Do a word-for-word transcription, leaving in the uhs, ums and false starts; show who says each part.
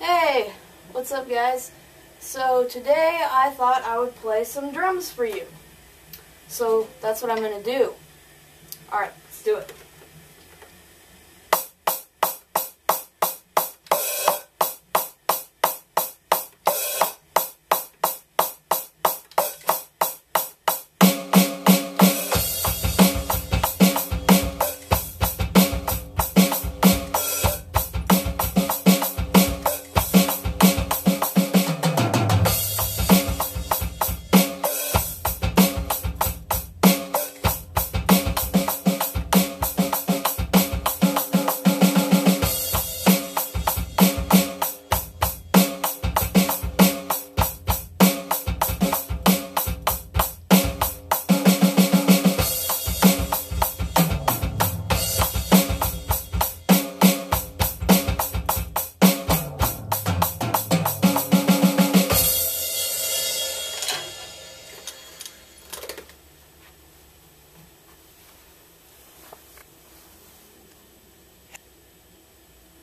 Speaker 1: Hey, what's up guys? So today I thought I would play some drums for you. So that's what I'm going to do. Alright, let's do it.